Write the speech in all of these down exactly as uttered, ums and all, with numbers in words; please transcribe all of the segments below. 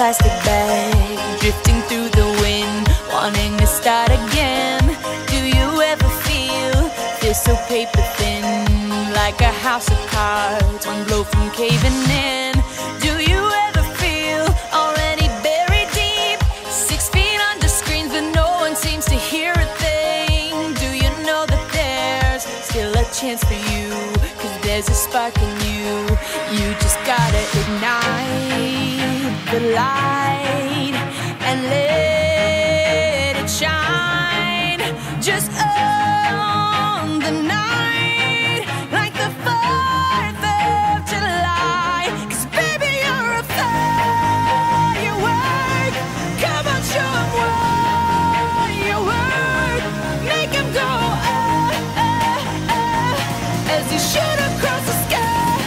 plastic bag, drifting through the wind, wanting to start again. Do you ever feel, feel so paper thin, like a house of cards, one blow from caving in? Do you ever feel already buried deep, six feet under screens, but no one seems to hear a thing? Do you know that there's still a chance for you, 'cause there's a spark in you? You just gotta ignite the light and let it shine. Just own the night like the fourth of July. 'Cause baby, you're a firework. Come on, show 'em what you work. Make 'em go ah, ah, ah, as you shoot across the sky.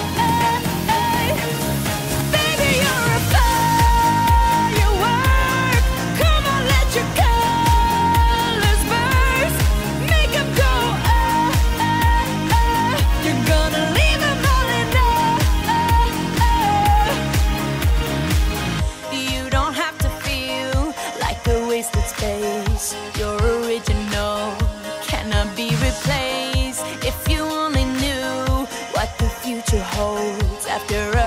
Space, you're original, cannot be replaced. If you only knew what the future holds after a